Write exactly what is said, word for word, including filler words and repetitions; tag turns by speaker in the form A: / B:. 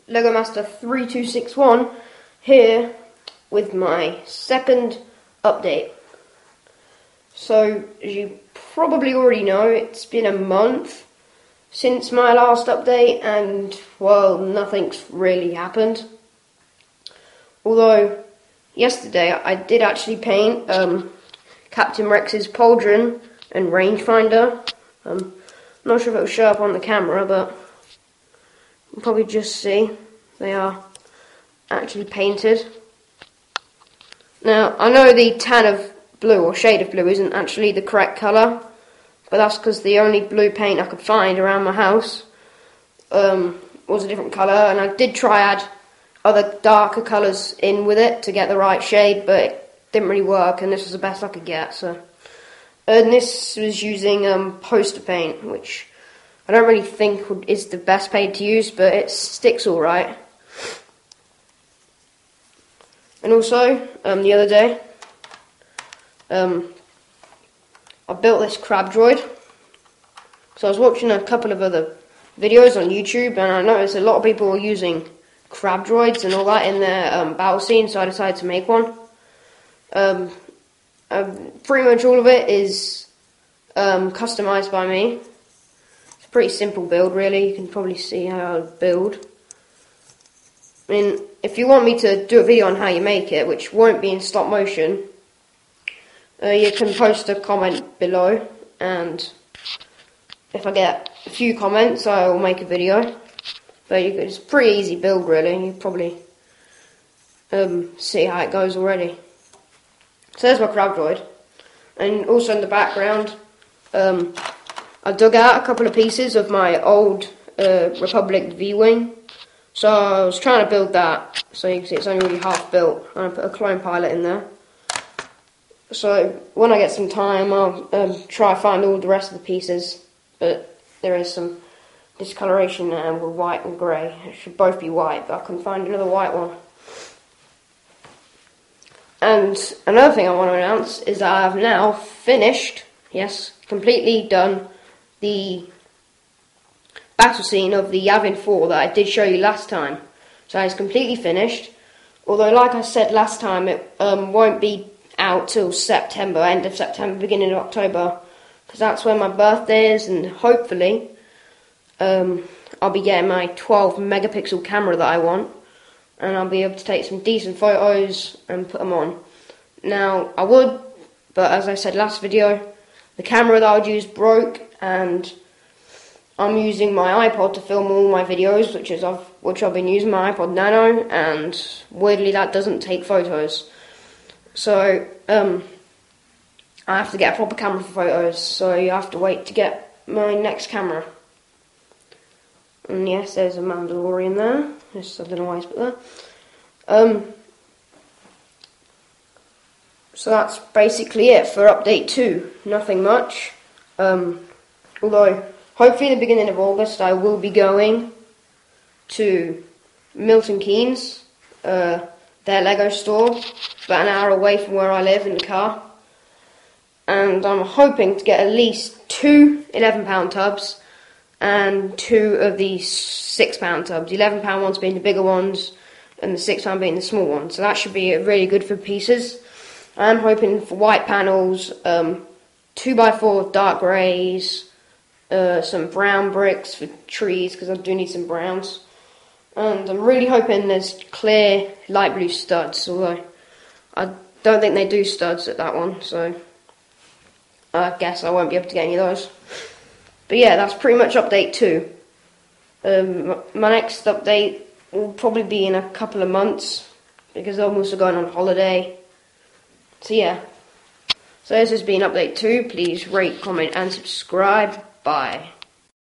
A: Lego Master three two six one here with my second update. So, as you probably already know, it's been a month since my last update and, well, nothing's really happened. Although, yesterday I did actually paint um, Captain Rex's pauldron and rangefinder. Um, I'm not sure if it will show up on the camera, but you'll probably just see they are actually painted. Now, I know the tan of blue, or shade of blue, isn't actually the correct colour, but that's because the only blue paint I could find around my house um, was a different colour, and I did try add other darker colours in with it to get the right shade, but it didn't really work, and this was the best I could get. So, and this was using um, poster paint, which I don't really think would, is the best paint to use, but it sticks all right. And also, um, the other day, um, I built this crab droid. So I was watching a couple of other videos on YouTube, and I noticed a lot of people were using crab droids and all that in their um, battle scene, so I decided to make one. Um, um, pretty much all of it is um, customized by me. It's a pretty simple build, really. You can probably see how I build. I mean, if you want me to do a video on how you make it, which won't be in stop motion, uh, you can post a comment below, and if I get a few comments, I will make a video. But you, it's a pretty easy build, really. You probably um, see how it goes already. So there's my crab droid, and also in the background, um, I dug out a couple of pieces of my old uh, Republic V-wing. So I was trying to build that, so you can see it's only really half built, and I put a clone pilot in there. So when I get some time, I'll um, try to find all the rest of the pieces, but there is some discoloration now with white and grey. It should both be white, but I couldn't find another white one. And another thing I want to announce is that I have now finished, yes, completely done, the battle scene of the Yavin four that I did show you last time. So it's completely finished, although like I said last time, it um, won't be out till September, end of September, beginning of October, because that's when my birthday is, and hopefully um, I'll be getting my twelve megapixel camera that I want, and I'll be able to take some decent photos and put them on. Now, I would, but as I said last video, the camera that I would use broke, and I'm using my iPod to film all my videos, which is I've, which I've been using my iPod Nano, and weirdly that doesn't take photos. So um, I have to get a proper camera for photos. So you have to wait to get my next camera. And yes, there's a Mandalorian there. Yes, I don't know why he's put there. Um, so that's basically it for update two. Nothing much. Um, although hopefully at the beginning of August I will be going to Milton Keynes, uh, their Lego store, about an hour away from where I live in the car. And I'm hoping to get at least two eleven pound tubs and two of these six pound tubs. The eleven pound ones being the bigger ones and the six pound being the small ones. So that should be really good for pieces. I'm hoping for white panels, um, two by four dark greys, Uh, some brown bricks for trees, because I do need some browns. And I'm really hoping there's clear light blue studs, although I don't think they do studs at that one, so I guess I won't be able to get any of those. But yeah, that's pretty much update two. Um, my next update will probably be in a couple of months, because I'm also going on holiday. So yeah. So this has been update two. Please rate, comment and subscribe. Bye.